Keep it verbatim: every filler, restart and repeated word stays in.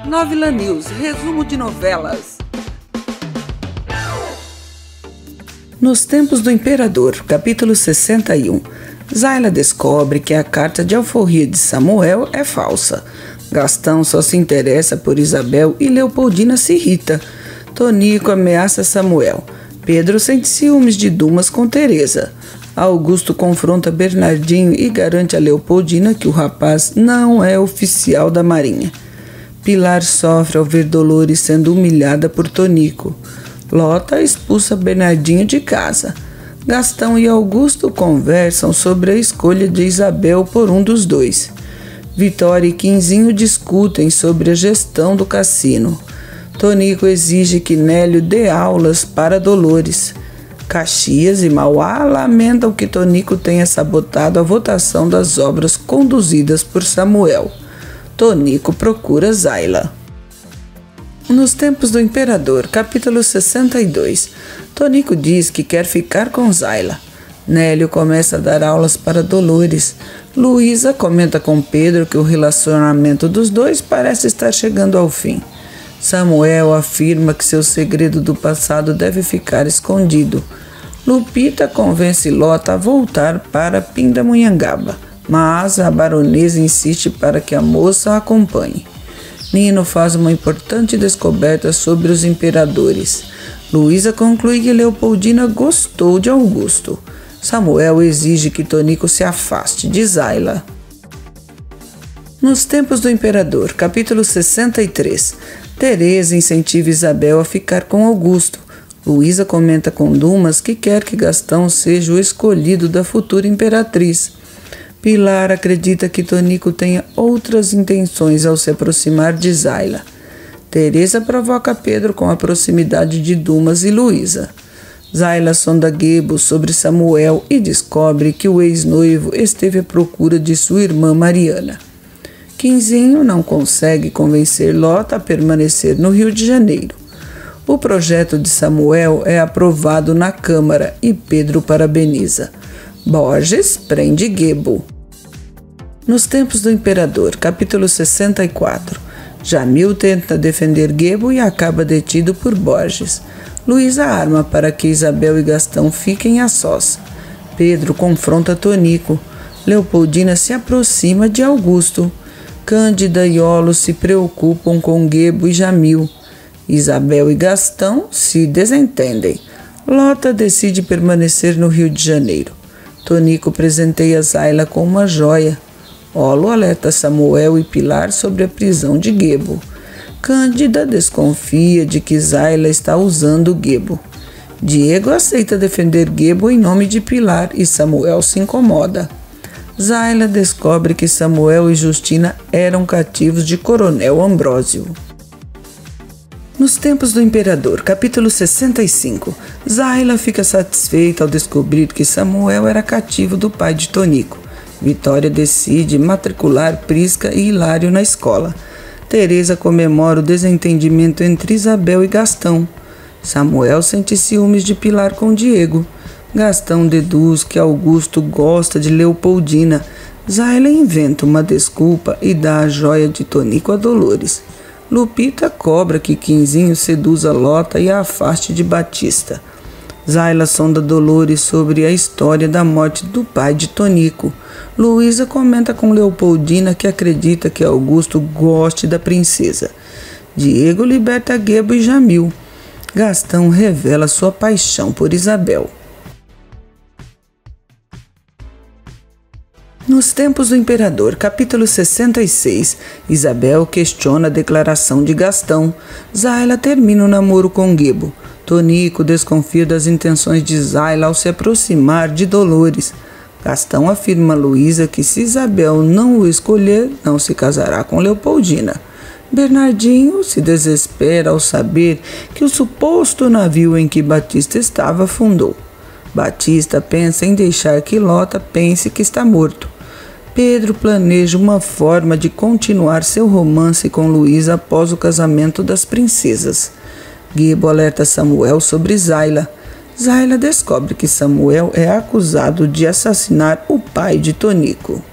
Novela News, resumo de novelas. Nos tempos do imperador, capítulo sessenta e um. Zayla descobre que a carta de alforria de Samuel é falsa. Gastão só se interessa por Isabel e Leopoldina se irrita. Tonico ameaça Samuel. Pedro sente ciúmes de Dumas com Teresa. Augusto confronta Bernardinho e garante a Leopoldina que o rapaz não é oficial da Marinha. Pilar sofre ao ver Dolores sendo humilhada por Tonico. Lota expulsa Bernardinho de casa. Gastão e Augusto conversam sobre a escolha de Isabel por um dos dois. Vitória e Quinzinho discutem sobre a gestão do cassino. Tonico exige que Nélio dê aulas para Dolores. Caxias e Mauá lamentam que Tonico tenha sabotado a votação das obras conduzidas por Samuel. Tonico procura Zayla. Nos tempos do imperador, capítulo sessenta e dois. Tonico diz que quer ficar com Zayla. Nélio começa a dar aulas para Dolores. Luísa comenta com Pedro que o relacionamento dos dois parece estar chegando ao fim. Samuel afirma que seu segredo do passado deve ficar escondido. Lupita convence Lota a voltar para Pindamonhangaba, mas a baronesa insiste para que a moça a acompanhe. Nino faz uma importante descoberta sobre os imperadores. Luísa conclui que Leopoldina gostou de Augusto. Samuel exige que Tonico se afaste de Zayla. Nos tempos do imperador, capítulo sessenta e três. Teresa incentiva Isabel a ficar com Augusto. Luísa comenta com Dumas que quer que Gastão seja o escolhido da futura imperatriz. Pilar acredita que Tonico tenha outras intenções ao se aproximar de Zayla. Teresa provoca Pedro com a proximidade de Dumas e Luísa. Zayla sonda Gebo sobre Samuel e descobre que o ex-noivo esteve à procura de sua irmã Mariana. Quinzinho não consegue convencer Lota a permanecer no Rio de Janeiro. O projeto de Samuel é aprovado na Câmara e Pedro parabeniza. Borges prende Gebo. Nos tempos do imperador, capítulo sessenta e quatro. Jamil tenta defender Gebo e acaba detido por Borges. Luísa arma para que Isabel e Gastão fiquem a sós. Pedro confronta Tonico. Leopoldina se aproxima de Augusto. Cândida e Olo se preocupam com Gebo e Jamil. Isabel e Gastão se desentendem. Lota decide permanecer no Rio de Janeiro. Tonico presenteia Zayla com uma joia. Olo alerta Samuel e Pilar sobre a prisão de Gebo. Cândida desconfia de que Zayla está usando Gebo. Diego aceita defender Gebo em nome de Pilar e Samuel se incomoda. Zayla descobre que Samuel e Justina eram cativos de Coronel Ambrósio. Nos tempos do imperador, capítulo sessenta e cinco. Zayla fica satisfeita ao descobrir que Samuel era cativo do pai de Tonico. Vitória decide matricular Prisca e Hilário na escola. Teresa comemora o desentendimento entre Isabel e Gastão. Samuel sente ciúmes de Pilar com Diego. Gastão deduz que Augusto gosta de Leopoldina. Zayla inventa uma desculpa e dá a joia de Tonico a Dolores. Lupita cobra que Quinzinho seduza Lota e a afaste de Batista. Zayla sonda Dolores sobre a história da morte do pai de Tonico. Luísa comenta com Leopoldina que acredita que Augusto goste da princesa. Diego liberta Gebo e Jamil. Gastão revela sua paixão por Isabel. Nos tempos do imperador, capítulo sessenta e seis. Isabel questiona a declaração de Gastão. Zayla termina o namoro com Gebo. Tonico desconfia das intenções de Zayla ao se aproximar de Dolores. Gastão afirma a Luísa que se Isabel não o escolher, não se casará com Leopoldina. Bernardinho se desespera ao saber que o suposto navio em que Batista estava afundou. Batista pensa em deixar que Lota pense que está morto. Pedro planeja uma forma de continuar seu romance com Luísa após o casamento das princesas. Gebo alerta Samuel sobre Zayla. Zayla descobre que Samuel é acusado de assassinar o pai de Tonico.